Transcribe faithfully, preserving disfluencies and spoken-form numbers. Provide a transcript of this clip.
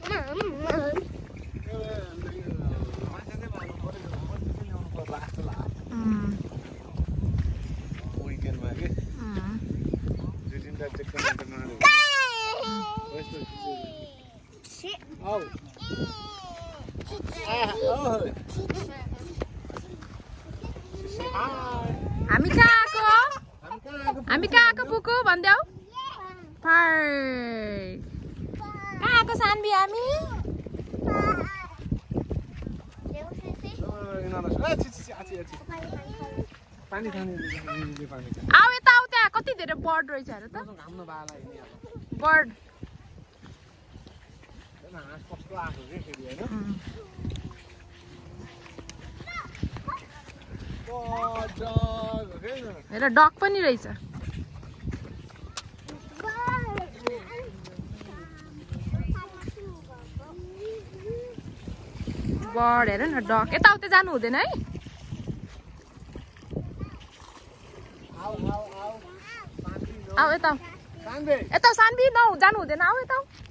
हामी कहाँ आएको हामी कहाँ आएको पुकु भन्देऊ पार्क कहाँ आएको सानबी हामी आऊ यता आऊ त्यहाँ कति धेरै बर्ड रहेछ हेर त बर्ड हेर डग पनि रहेछ बर्ड हेर न डग यताउता जानु हुँदैन है आऊ यता यता सानबी नौ जानु हुँदैन आऊ यता